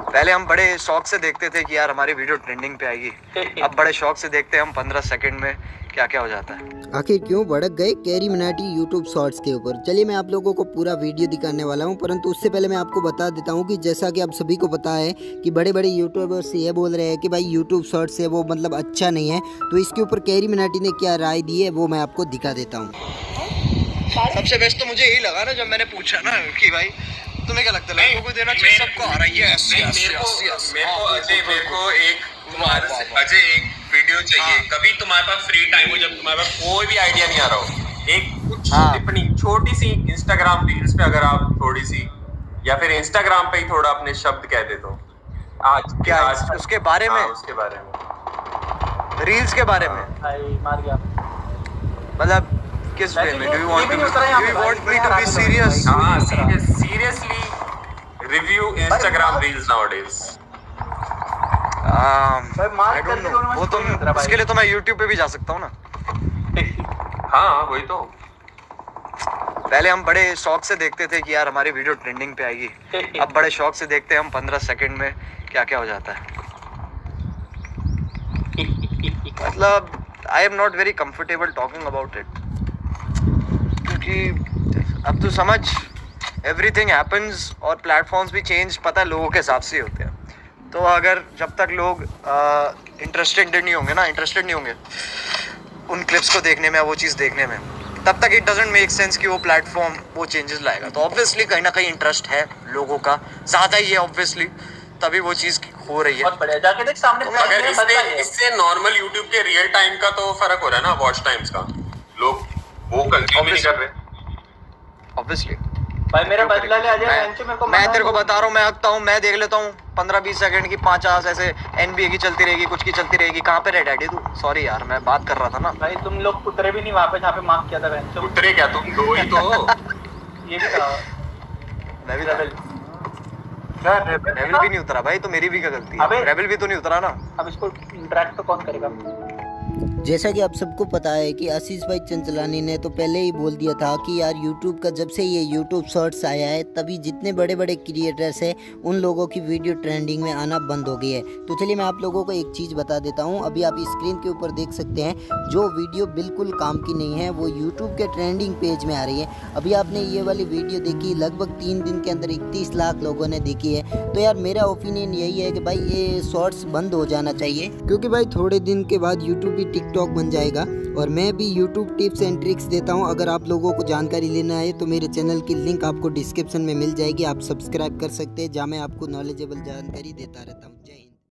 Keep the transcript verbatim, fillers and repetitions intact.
पहले हम बड़े शौक से देखते थे कि यार हमारी वीडियो ट्रेंडिंग पे आएगी, अब बड़े शौक से देखते हैं हम पंद्रह सेकंड में क्या क्या हो जाता है। आखिर क्यों भड़क गए कैरी मिनाटी यूट्यूब शॉर्ट्स के ऊपर। चलिए मैं आप लोगों को पूरा वीडियो दिखाने वाला हूं, परंतु उससे पहले मैं आपको बता देता हूं कि जैसा कि आप सभी को पता है कि बड़े बड़े यूट्यूबर्स ये बोल रहे हैं कि भाई यूट्यूब शॉर्ट्स है वो मतलब अच्छा नहीं है, तो इसके ऊपर कैरी मिनाटी ने क्या राय दी है वो मैं आपको दिखा देता हूँ। सबसे बेस्ट तो मुझे यही लगा ना जब मैंने पूछा ना कि भाई तुम्हें क्या लगता है लोगों को देना चाहिए, सबको आ रहा है। यस यस यस मेरे को अजय मेरे को एक तुम्हारे से अजय एक वीडियो चाहिए। कभी तुम्हारे पास फ्री टाइम हो जब तुम्हारे पास कोई भी आइडिया नहीं आ रहा हो, एक कुछ टिप्पणी छोटी सी इंस्टाग्राम रील्स पे अगर आप थोड़ी सी या फिर इंस्टाग्राम पे ही थोड़ा अपने शब्द कह दे तो आज क्या आज उसके बारे में उसके बारे में रील्स के बारे में मार गया मतलब किस वे में? Do you want to do you want me to be serious? हां serious seriously review Instagram reels nowadays. I don't know, वो तो उसके लिए तो मैं YouTube पे भी जा सकता हूँ ना। हाँ वही तो, पहले हम बड़े शौक से देखते थे कि यार हमारी वीडियो ट्रेंडिंग पे आएगी, अब बड़े शौक से देखते हैं हम पंद्रह सेकंड में क्या क्या हो जाता है। मतलब I am not very comfortable talking about it, क्योंकि अब तो समझ एवरीथिंग हैपन्स और प्लेटफॉर्म्स भी चेंज पता है लोगों के हिसाब से ही होते हैं। तो अगर जब तक लोग इंटरेस्टेड नहीं होंगे ना इंटरेस्टेड नहीं होंगे उन क्लिप्स को देखने में, वो चीज़ देखने में, तब तक इट डजंट मेक सेंस कि वो प्लेटफॉर्म वो चेंजेस लाएगा। तो ऑब्वियसली कहीं ना कहीं इंटरेस्ट है लोगों का ज़्यादा ही है ऑब्वियसली, तभी वो चीज़ हो रही है। बहुत बढ़िया, जाके देख सामने। तो अगर इससे इससे नॉर्मल यूट्यूब के रियल टाइम का तो फर्क हो रहा है ना, वॉच टाइम्स का, लोग वो कंज्यूम नहीं कर रहे ऑब्वियसली। भाई मेरा बदला ले आ जाए, मैं, को मैं तेरे को बता रहा हूँ, मैं हकता हूँ, मैं देख लेता हूँ पंद्रह बीस सेकंड की पचास ऐसे एनबीए की चलती रहेगी, कुछ की चलती रहेगी। कहाँ पे रह डैडी तू? सॉरी यार मैं बात कर रहा था ना। भाई तुम लोग उतरे भी नहीं वहाँ पे जहाँ पे मार्क किया था बहन। उतरे क्या तुम दो ही तो ये भी था, मैं भी रेबल रेबल भी नहीं उतरा भाई, तो मेरी भी क्या गलती है? रेबल भी तो नहीं उतरा ना। अब इसको इंटरेक्ट तो कौन करेगा? जैसा कि आप सबको पता है कि आशीष भाई चंचलानी ने तो पहले ही बोल दिया था कि यार यूट्यूब का जब से ये यूट्यूब शॉर्ट्स आया है तभी जितने बड़े बड़े क्रिएटर्स हैं उन लोगों की वीडियो ट्रेंडिंग में आना बंद हो गई है। तो चलिए मैं आप लोगों को एक चीज़ बता देता हूँ, अभी आप स्क्रीन के ऊपर देख सकते हैं जो वीडियो बिल्कुल काम की नहीं है वो यूट्यूब के ट्रेंडिंग पेज में आ रही है। अभी आपने ये वाली वीडियो देखी, लगभग तीन दिन के अंदर इकतीस लाख लोगों ने देखी है। तो यार मेरा ओपिनियन यही है कि भाई ये शॉर्ट्स बंद हो जाना चाहिए, क्योंकि भाई थोड़े दिन के बाद यूट्यूब भी टिकटॉक बन जाएगा। और मैं भी यूट्यूब टिप्स एंड ट्रिक्स देता हूं, अगर आप लोगों को जानकारी लेना है तो मेरे चैनल की लिंक आपको डिस्क्रिप्शन में मिल जाएगी, आप सब्सक्राइब कर सकते हैं, जहां मैं आपको नॉलेजेबल जानकारी देता रहता हूं। जय हिंद।